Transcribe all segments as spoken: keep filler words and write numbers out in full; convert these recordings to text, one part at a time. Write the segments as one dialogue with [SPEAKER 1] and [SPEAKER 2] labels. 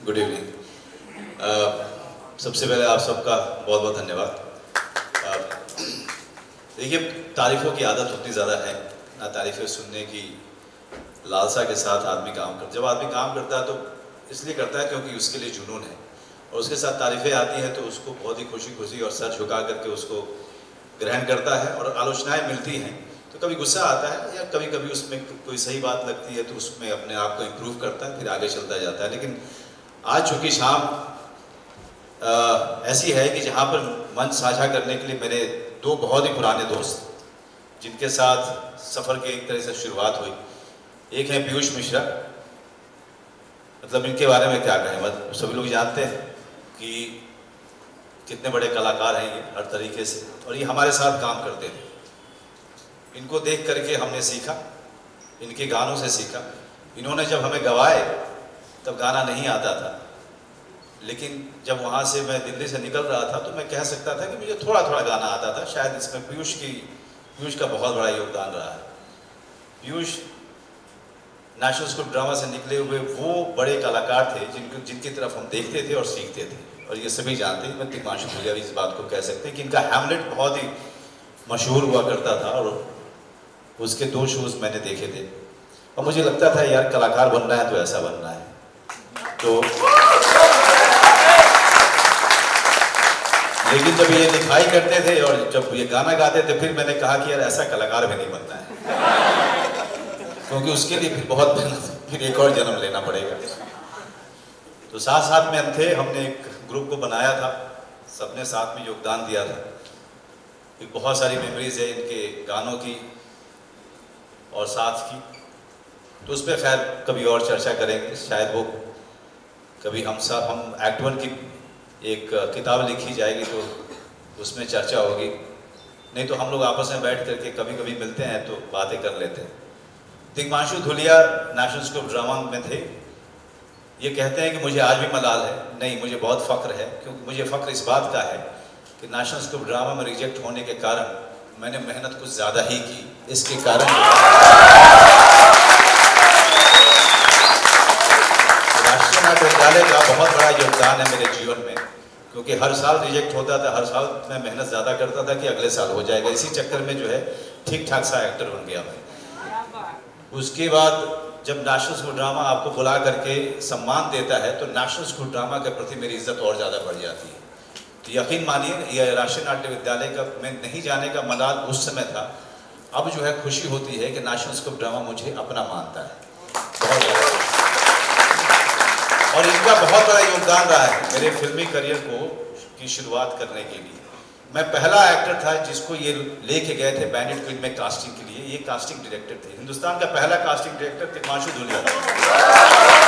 [SPEAKER 1] Good evening. सबसे पहले आप सबका बहुत बहुत धन्यवाद। देखिए, तारीफ़ों की आदत उतनी ज़्यादा है ना, तारीफ़ें सुनने की लालसा के साथ आदमी काम करता है। जब आदमी काम करता है तो इसलिए करता है क्योंकि उसके लिए जुनून है, और उसके साथ तारीफ़ें आती हैं तो उसको बहुत ही खुशी खुशी और सर झुका करके उसको ग्रहण करता है। और आलोचनाएँ मिलती हैं तो कभी गुस्सा आता है या कभी कभी उसमें कोई सही बात लगती है तो उसमें अपने आप को इम्प्रूव करता है, फिर आगे चलता जाता है। लेकिन आज चूँकि शाम आ, ऐसी है कि जहाँ पर मंच साझा करने के लिए मेरे दो बहुत ही पुराने दोस्त, जिनके साथ सफ़र की एक तरह से शुरुआत हुई, एक है पीयूष मिश्रा। मतलब इनके बारे में क्या कहें, मतलब सभी लोग जानते हैं कि कितने बड़े कलाकार हैं ये हर तरीके से, और ये हमारे साथ काम करते थे। इनको देख करके हमने सीखा, इनके गानों से सीखा। इन्होंने जब हमें गवाए तब गाना नहीं आता था, लेकिन जब वहाँ से मैं दिल्ली से निकल रहा था तो मैं कह सकता था कि मुझे थोड़ा थोड़ा गाना आता था। शायद इसमें पीयूष की पीयूष का बहुत बड़ा योगदान रहा है। पीयूष नेशनल स्कूल ड्रामा से निकले हुए वो बड़े कलाकार थे जिनको जिनकी तरफ हम देखते थे और सीखते थे, और ये सभी जानते हैं। मैं तिग्मांशु धूलिया भी इस बात को कह सकते हैं कि इनका हैमलेट बहुत ही मशहूर हुआ करता था, और उसके दो शोज मैंने देखे थे, और मुझे लगता था यार कलाकार बनना है तो ऐसा बनना है। तो लेकिन जब ये लिखाई करते थे और जब ये गाना गाते थे, फिर मैंने कहा कि यार ऐसा कलाकार भी नहीं बनना है, क्योंकि उसके लिए फिर बहुत फिर एक और जन्म लेना पड़ेगा। तो साथ साथ में हम थे, हमने एक ग्रुप को बनाया था, सबने साथ में योगदान दिया था। एक बहुत सारी मेमोरीज है इनके गानों की और साथ की, तो उस पर खैर कभी और चर्चा करेंगे। शायद वो कभी हम सब हम एक्ट वन की एक किताब लिखी जाएगी तो उसमें चर्चा होगी, नहीं तो हम लोग आपस में बैठ करके कभी कभी मिलते हैं तो बातें कर लेते हैं। Tigmanshu Dhulia National School Drama में थे। ये कहते हैं कि मुझे आज भी मलाल है, नहीं मुझे बहुत फ़ख्र है, क्योंकि मुझे फ़ख्र इस बात का है कि नेशनल स्कूल ड्रामा में रिजेक्ट होने के कारण मैंने मेहनत कुछ ज़्यादा ही की। इसके कारण राष्ट्रीय नाट्य विद्यालय का बहुत बड़ा योगदान है मेरे जीवन में, क्योंकि हर साल रिजेक्ट होता था, हर साल मैं मेहनत ज़्यादा करता था कि अगले साल हो जाएगा। इसी चक्कर में जो है ठीक ठाक सा एक्टर बन गया मैं। उसके बाद जब नेशनल स्कूल ड्रामा आपको बुला करके सम्मान देता है तो नेशनल स्कूल ड्रामा के प्रति मेरी इज्जत और ज़्यादा बढ़ जाती है। तो यकीन मानिए, यह राष्ट्रीय नाट्य विद्यालय का मैं नहीं जाने का मलाल उस समय था। अब जो है खुशी होती है कि नेशनल स्कूल ड्रामा मुझे अपना मानता है, बहुत ज़्यादा। और इनका बहुत बड़ा योगदान रहा है मेरे फिल्मी करियर को की शुरुआत करने के लिए। मैं पहला एक्टर था जिसको ये लेके गए थे बैंडिट क्वीन में कास्टिंग के लिए। ये कास्टिंग डायरेक्टर थे, हिंदुस्तान का पहला कास्टिंग डायरेक्टर तिग्मांशु धूलिया था।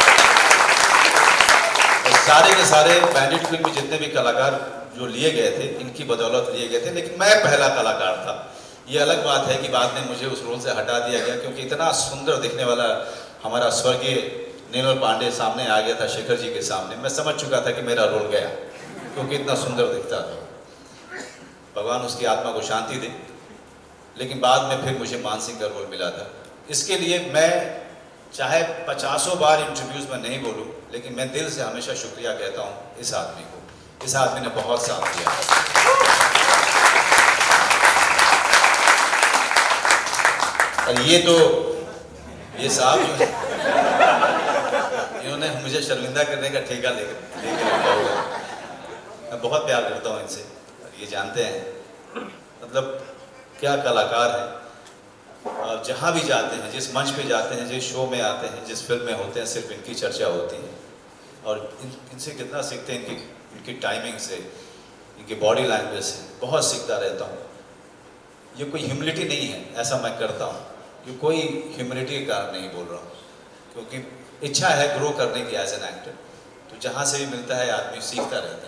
[SPEAKER 1] सारे के सारे बैंडिट क्वीन में जितने भी कलाकार जो लिए गए थे, इनकी बदौलत लिए गए थे, लेकिन मैं पहला कलाकार था। ये अलग बात है कि बाद में मुझे उस रोल से हटा दिया गया, क्योंकि इतना सुंदर दिखने वाला हमारा स्वर्गीय नीलोर पांडे सामने आ गया था, शेखर जी के सामने। मैं समझ चुका था कि मेरा रोल गया, क्योंकि इतना सुंदर दिखता था। भगवान उसकी आत्मा को शांति दे। लेकिन बाद में फिर मुझे मान सिंह का रोल मिला था। इसके लिए मैं चाहे पचासों बार इंटरव्यूज़ में नहीं बोलूं, लेकिन मैं दिल से हमेशा शुक्रिया कहता हूं इस आदमी को। इस आदमी ने बहुत साथ दिया। और ये तो ये साहब इन्होंने मुझे शर्मिंदा करने का ठेका लेकर लेकर रखा हुआ। मैं बहुत प्यार करता हूँ इनसे, ये जानते हैं। मतलब क्या कलाकार हैं, और जहाँ भी जाते हैं, जिस मंच पे जाते हैं, जिस शो में आते हैं, जिस फिल्म में होते हैं, सिर्फ इनकी चर्चा होती है। और इन इनसे कितना सीखते हैं, इनकी इनकी टाइमिंग से, इनकी बॉडी लैंग्वेज से बहुत सीखता रहता हूँ। ये कोई ह्यूमिलिटी नहीं है, ऐसा मैं करता हूँ, ये कोई ह्यूमिलिटी के कारण नहीं बोल रहा हूँ, क्योंकि इच्छा है ग्रो करने की एज एन एक्टर। तो जहाँ से भी मिलता है आदमी सीखता रहता है।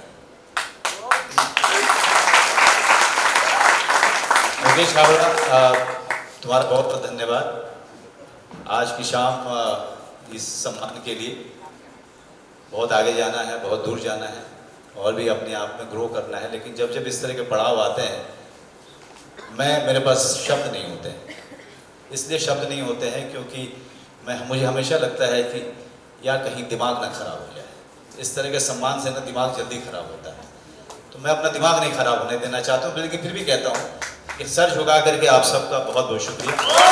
[SPEAKER 1] मुकेश छाबड़ा, तुम्हारा बहुत बहुत धन्यवाद। आज की शाम इस सम्मान के लिए बहुत आगे जाना है, बहुत दूर जाना है, और भी अपने आप में ग्रो करना है। लेकिन जब जब इस तरह के पड़ाव आते हैं, मैं मेरे पास शब्द नहीं होते हैं। इसलिए शब्द नहीं होते हैं क्योंकि मैं मुझे हमेशा लगता है कि यार कहीं दिमाग ना खराब हो जाए। इस तरह के सम्मान से ना दिमाग जल्दी खराब होता है, तो मैं अपना दिमाग नहीं खराब होने देना चाहता हूँ, लेकिन फिर भी कहता हूँ कि सर झुका करके आप सबका बहुत बहुत शुक्रिया।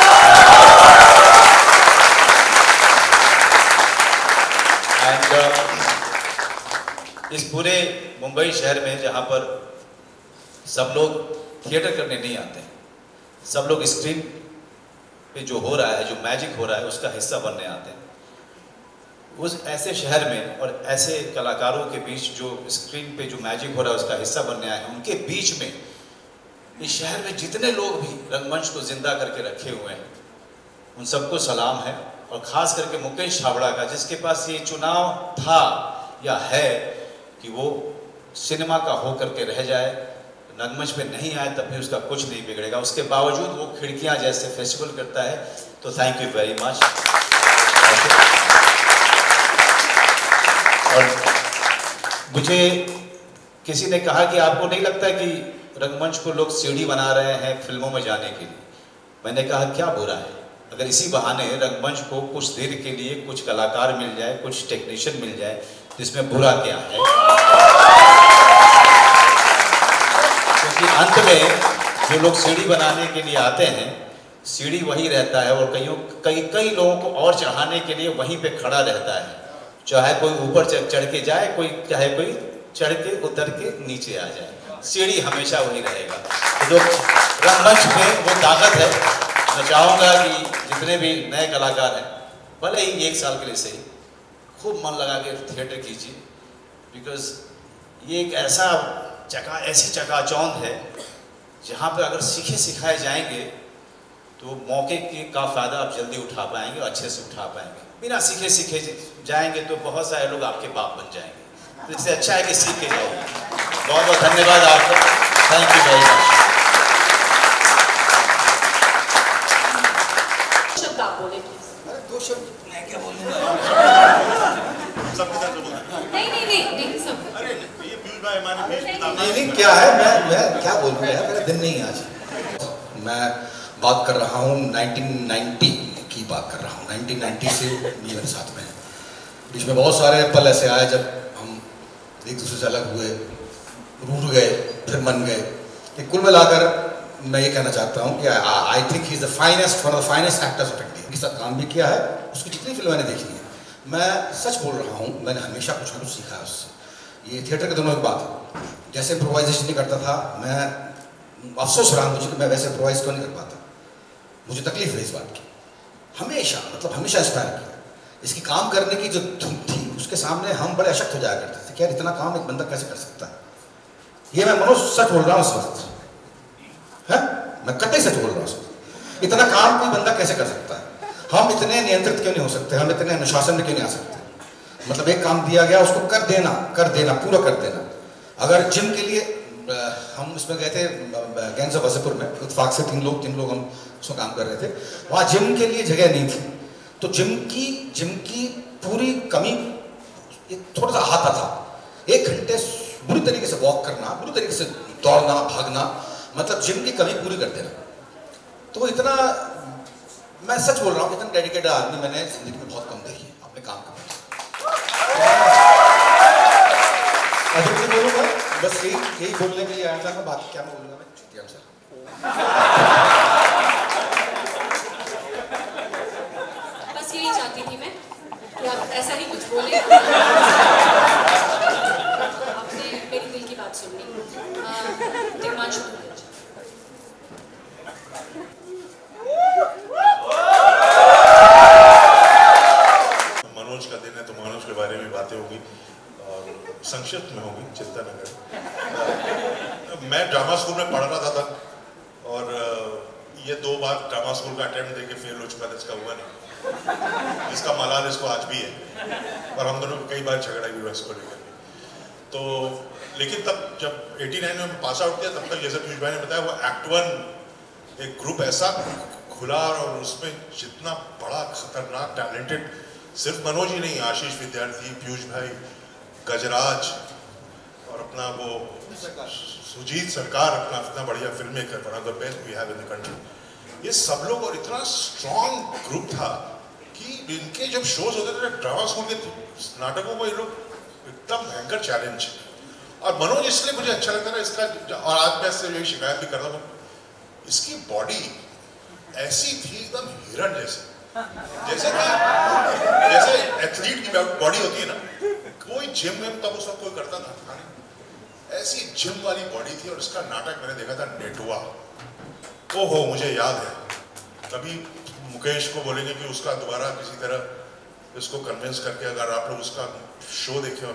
[SPEAKER 1] एंड uh, इस पूरे मुंबई शहर में जहाँ पर सब लोग थिएटर करने नहीं आते हैं, सब लोग स्क्रीन पे जो हो रहा है, जो मैजिक हो रहा है, उसका हिस्सा बनने आते हैं। उस ऐसे शहर में और ऐसे कलाकारों के बीच जो स्क्रीन पे जो मैजिक हो रहा है उसका हिस्सा बनने आए हैं, उनके बीच में इस शहर में जितने लोग भी रंगमंच को जिंदा करके रखे हुए हैं, उन सबको सलाम है। और ख़ास करके मुकेश छाबड़ा का, जिसके पास ये चुनाव था या है कि वो सिनेमा का हो करके रह जाए, रंगमंच पे नहीं आए तब भी उसका कुछ नहीं बिगड़ेगा, उसके बावजूद वो खिड़कियां जैसे फेस्टिवल करता है। तो थैंक यू वेरी मच। और मुझे किसी ने कहा कि आपको नहीं लगता कि रंगमंच को लोग सीढ़ी बना रहे हैं फिल्मों में जाने के लिए? मैंने कहा क्या बुरा है अगर इसी बहाने रंगमंच को कुछ देर के लिए कुछ कलाकार मिल जाए, कुछ टेक्नीशियन मिल जाए, तो इसमें बुरा क्या है? क्योंकि अंत में जो लोग सीढ़ी बनाने के लिए आते हैं, सीढ़ी वही रहता है और कईयों कई कई लोगों को और चढ़ाने के लिए वहीं पे खड़ा रहता है, चाहे कोई ऊपर चढ़ के जाए, कोई चाहे कोई चढ़ के उतर के नीचे आ जाए, सीढ़ी हमेशा वही रहेगा। तो जो रंगमंच में वो ताकत है, मैं चाहूँगा कि जितने भी नए कलाकार हैं, भले ही एक साल के लिए सही, खूब मन लगा के थिएटर कीजिए, बिकॉज ये एक ऐसा चका ऐसी चकाचौंध है जहाँ पे अगर सीखे सिखाए जाएंगे तो मौके के का फ़ायदा आप जल्दी उठा पाएंगे और अच्छे से उठा पाएंगे। बिना सीखे सीखे जाएंगे तो बहुत सारे लोग आपके बाप बन जाएंगे, तो इससे अच्छा है कि सीख के जाओ। बहुत बहुत धन्यवाद आपका, थैंक यू वेरी मच।
[SPEAKER 2] शब्द आप बोले प्लीज।
[SPEAKER 3] अरे दो शब्द मैं क्या बोलूँगा?
[SPEAKER 2] नहीं नहीं नहीं नहीं सब।
[SPEAKER 3] अरे ये पीयूष भाई हमारे
[SPEAKER 4] नहीं नहीं क्या है, मैं मैं क्या बोलूँगा यार, मेरा दिन नहीं आज। मैं बात कर रहा हूँ नाइनटीन नाइंटी की बात कर रहा हूँ, नाइनटीन नाइंटी से मेरे साथ में बीच में बहुत सारे पल ऐसे आए जब हम एक दूसरे से अलग हुए, रूठ गए, फिर मन गए। कुल मिलाकर मैं ये कहना चाहता हूँ कि I think he is the finest, one of the finest actors of India. उनके साथ काम भी किया है, उसकी जितनी फिल्म मैंने देखी है, मैं सच बोल रहा हूँ, मैंने हमेशा कुछ ना कुछ सीखा है उससे। ये थिएटर के दोनों एक बात है, जैसे इम्प्रोवाइजेशन नहीं करता था, मैं अफसोस रहा मुझे कि मैं वैसे इम्प्रोवाइज क्यों नहीं कर पाता। मुझे तकलीफ है इस बात की, हमेशा मतलब हमेशा इंस्पायर किया। इसकी काम करने की जो धुन थी उसके सामने हम बड़े अशक्त हो जाया करते थे कि यार इतना काम एक बंदा कैसे कर सकता है। ये मैं मनोज सच बोल रहा हूँ इस वक्त, है मैं कतई सच बोल रहा हूँ इस वक्त। इतना काम कोई बंदा कैसे कर सकता है? हम इतने नियंत्रित क्यों नहीं हो सकते, हम इतने अनुशासन में क्यों नहीं आ सकते? मतलब एक काम दिया गया उसको कर देना कर देना पूरा कर देना। अगर जिम के लिए हम इसमें गए थे गैंग्स ऑफ वासेपुर में, इत्तेफाक से तीन लोग तीन लोग हम उसमें काम कर रहे थे, वहाँ जिम के लिए जगह नहीं थी, तो जिम की जिम की पूरी कमी थोड़ा सा आता था। एक घंटे बुरी तरीके से वॉक करना, बुरी तरीके से दौड़ना भागना, मतलब जिम की कमी पूरी कर देना। तो इतना, मैं सच बोल रहा हूँ, इतना डेडिकेटेड आदमी मैंने जिंदगी में बहुत कम देखी है अपने काम करने। अधिक नहीं बोलूँगा, बस यही यही बोलने के लिए आया था मैं। बात क्या मैं बोलूँगा, मैं चुतिया सर।
[SPEAKER 2] बस यही चाहती थी मैं कि आप ऐसा ही कुछ बोले। आपने मेरी दिल की बात सुन ली। दिग्मांशु
[SPEAKER 3] मनोज का दिन है तो मनोज के बारे में बातें होगी और संक्षिप्त में होगी, चिंता न करें। मैं ड्रामा स्कूल में पढ़ रहा था तब, और ये दो बार ड्रामा स्कूल का अटेम्प्ट देके फेल हो चुका था, इसका हुआ नहीं, इसका मलाल इसको आज भी है, और हम दोनों कई बार झगड़ा भी हुआ इसको लेकर। तो लेकिन तब जब नवासी में पास आउट किया, तब तक जैसे पीयूष भाई ने बताया, वो एक्ट वन एक ग्रुप ऐसा खुला और उसमें जितना बड़ा खतरनाक टैलेंटेड सिर्फ मनोज ही नहीं, आशीष विद्यार्थी, पीयूष भाई, गजराज और अपना वो सुजीत सरकार, अपना इतना बढ़िया film maker, one of the best we have in the country. ये सब लोग, और इतना स्ट्रॉन्ग ग्रुप था कि इनके जब शोज होते थे ड्रामा स्कूल के नाटकों को, ये लोग एकदम भयंकर चैलेंज। और मनोज इसलिए मुझे अच्छा लगता है इसका, और आज मैं इससे यही शिकायत भी करता हूँ, इसकी बॉडी ऐसी थी एकदम हिरण जैसे, जैसे कि जैसे एथलीट की बॉडी होती है ना, कोई जिम में तब उस वक्त कोई करता था, ऐसी जिम वाली बॉडी थी। और इसका नाटक मैंने देखा था नेटुआ, ओहो मुझे याद है। कभी मुकेश को बोलेंगे कि उसका दोबारा किसी तरह इसको कन्विंस करके, अगर आप लोग उसका शो देखे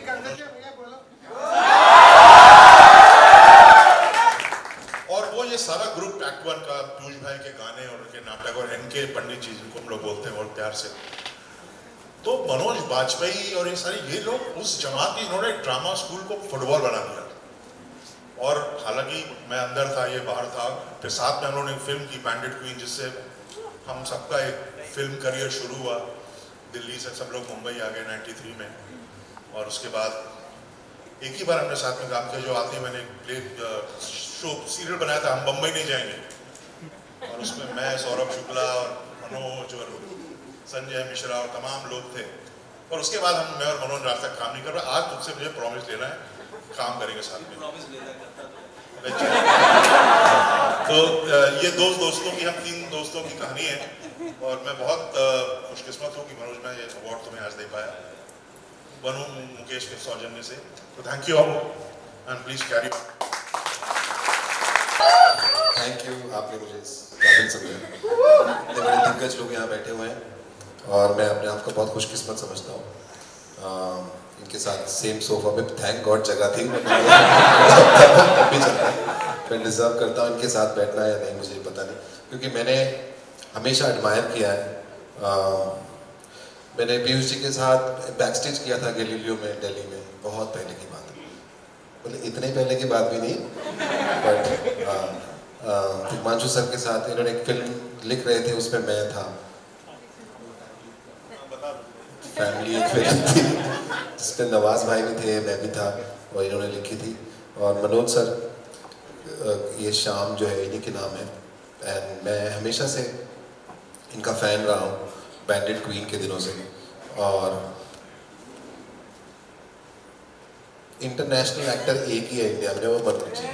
[SPEAKER 3] और वो ये सारा ग्रुप एक्ट वन का, पीयूष भाई के गाने और उनके नाटक और एनके पंडित जी जिनको हम लोग बोलते हैं बहुत प्यार से, तो मनोज बाजपेयी और ये सारे ये लोग उस जमात के, इन्होंने ड्रामा स्कूल को फुटबॉल बना दिया। और हालांकि मैं अंदर था, ये बाहर था, फिर साथ में हम लोगों ने फिल्म की बैंडेड क्वीन, जिससे हम सबका एक फिल्म करियर शुरू हुआ। दिल्ली से सब लोग मुंबई आ गए तिरानवे में, और उसके बाद एक ही बार हमने साथ में काम किया, जो आते ही मैंने प्ले शो सीरियल बनाया था, हम बम्बई नहीं जाएंगे, और उसमें मैं, सौरभ शुक्ला और मनोज और संजय मिश्रा और तमाम लोग थे। और उसके बाद हम, मैं और मनोज रात तक काम नहीं कर रहा। आज तुझसे मुझे प्रॉमिस लेना है, काम करेंगे साथ में। तो ये दोस्त दोस्तों की, हम तीन दोस्तों की कहानी है, और मैं बहुत खुशकिस्मत हूँ कि मनोज मैं ये अवार्ड तुम्हें आज दे पाया, बनू मुकेश के सौजन्य से। तो thank you all and please carry.
[SPEAKER 5] Thank you, आपने मुझे इस काबिल समझा। इतने बड़े दिग्गज लोग यहाँ बैठे हुए हैं, और मैं अपने आप को बहुत खुशकिस्मत समझता हूँ। इनके साथ सेम सोफा में थैंक गॉड जगह थी, भी चलता है। मैं डिजर्व करता हूँ इनके साथ बैठना या नहीं मुझे पता नहीं, क्योंकि मैंने हमेशा एडमायर किया है। आ, मैंने पीयूष जी के साथ बैक स्टेज किया था गैलीलियो में, दिल्ली में, बहुत पहले की बात है, मतलब इतने पहले की बात भी नहीं, बट हिमांशु सर के साथ इन्होंने एक फिल्म लिख रहे थे, उसमें मैं था, फैमिली एक फिल्म थी जिसमें नवाज भाई भी थे, मैं भी था, और इन्होंने लिखी थी। और मनोज सर, ये शाम जो है इन्हीं के नाम है, एंड मैं हमेशा से इनका फ़ैन रहा हूँ, बैंडेड क्वीन के दिनों से। और इंटरनेशनल एक्टर एक ही है इंडिया में, वो मनोज जी।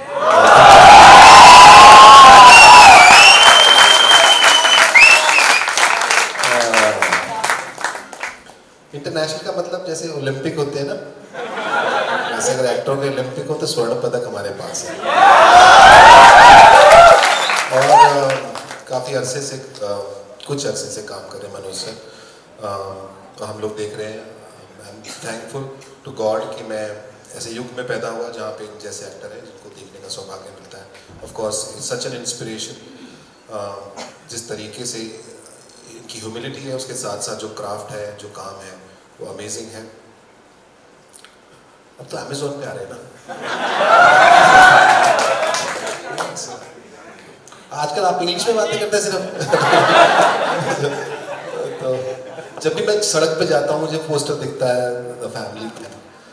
[SPEAKER 5] इंटरनेशनल का मतलब जैसे ओलंपिक होते हैं ना, जैसे अगर एक्टरों के ओलंपिक हो तो स्वर्ण पदक हमारे पास है। और काफ़ी अरसे से, कुछ अरसे से काम कर रहे हैं मनोज सर, तो हम लोग देख रहे हैं। I am thankful to God कि मैं ऐसे युग में पैदा हुआ जहाँ पे जैसे एक्टर है जिनको देखने का सौभाग्य मिलता है। Of course it's such an inspiration, जिस तरीके से इनकी ह्यूमिलिटी है, उसके साथ साथ जो क्राफ्ट है, जो काम है, वो अमेजिंग है। अब तो अमेज़न पे आ रहे हैं ना। आजकल आप इंग्लिश में बातें करते हैं सिर्फ। तो जब भी मैं सड़क पे जाता हूँ मुझे पोस्टर दिखता है द फैमिली पे,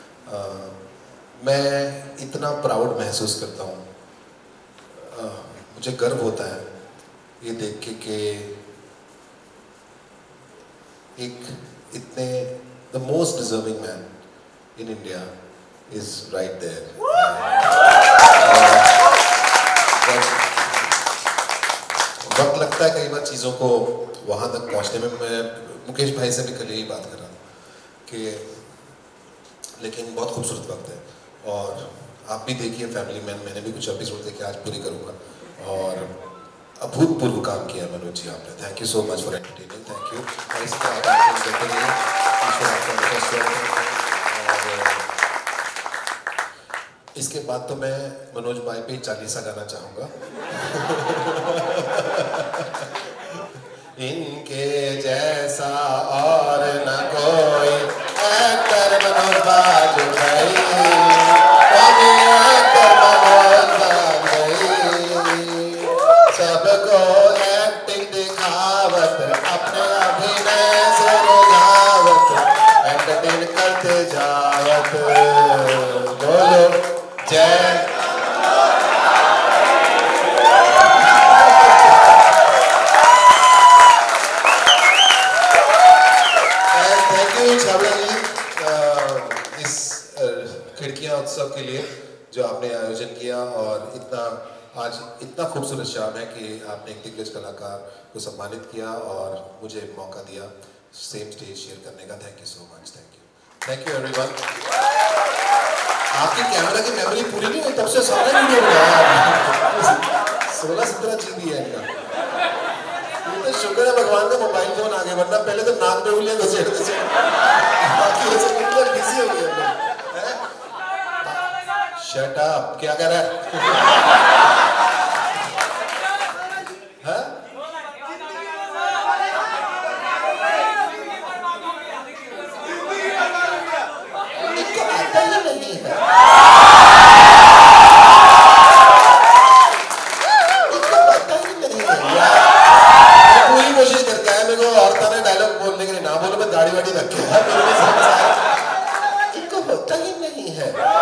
[SPEAKER 5] मैं इतना प्राउड महसूस करता हूँ। मुझे गर्व होता है ये देख के कि एक इतने the most deserving man in India is right there. वक्त लगता है कई बार चीज़ों को वहाँ तक पहुँचने में। मैं मुकेश भाई से भी कल यही बात कर रहा था कि लेकिन बहुत खूबसूरत वक्त है, और आप भी देखिए फैमिली मैन, मैंने भी कुछ एपिसोड देखे, आज पूरी करूँगा। और अभूतपूर्व काम किया मनोज जी आपने, thank you so much for entertaining, thank you. और इस तरह आप करते रहिए, ईश्वर आपका बहुत स्वस्थ। और इसके बाद तो मैं मनोज भाई पे चालीसा गाना चाहूँगा। इनके जैसा और न कोई एक्टर मनोज बाजपेयी, एक्टर मनोज बाजपेयी, सबको एक्टिंग दिखावत, अपने अभिनय से रुझावत, एंटरटेन करते जावत। बोलो जय। थैंक यू खुशियाँ उत्सव के लिए जो आपने आयोजन किया और इतना आज इतना खूबसूरत शाम है कि आपने एक दिग्गज कलाकार को सम्मानित किया और मुझे मौका दिया सेम स्टेज शेयर करने का। Thank you so much. Thank you thank you everyone. आपकी कैमरा की मेमोरी पूरी नहीं हुई तब से सारे वीडियो बनाया। सोलह सत्रह जीबी है इनका। तो शुक्र है भगवान का मोबाइल फोन आ गया, वरना पहले तो नाक में उंगलियां घसीटते थे, बाकी ऐसे बिल्कुल बिजी हो गए हम। शट अप, क्या कह रहा है? दाढ़ी वाड़ी रखे है, इनको होता ही नहीं है।